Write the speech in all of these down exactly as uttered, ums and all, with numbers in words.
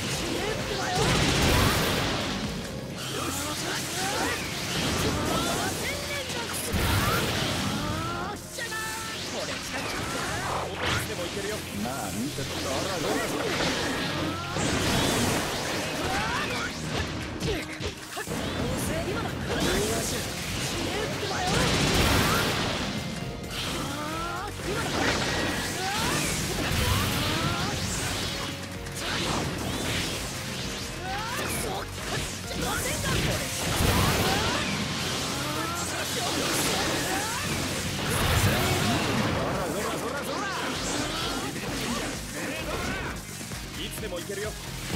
まあ見てたらいつでもいけるよ。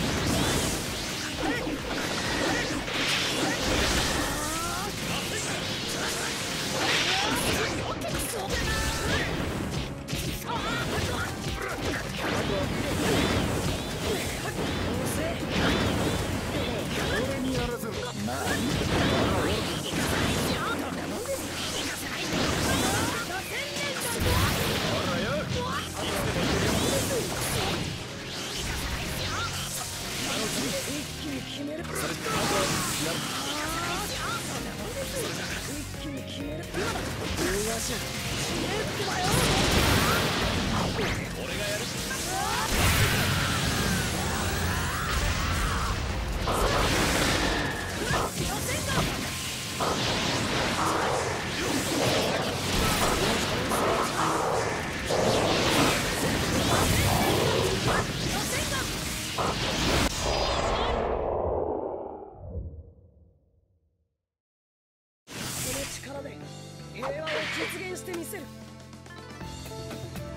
俺にやらずまあ見てたら一気に決める。それってまずはやる。一気に決める。今だ。よし。俺がやる。力で平和を実現してみせる。